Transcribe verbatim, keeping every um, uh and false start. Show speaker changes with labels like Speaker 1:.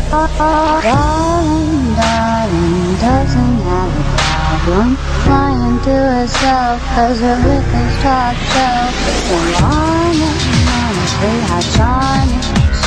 Speaker 1: Darling, darling, doesn't have a problem lying to herself, cause her Ricky's talk show. So on and honestly, how charming.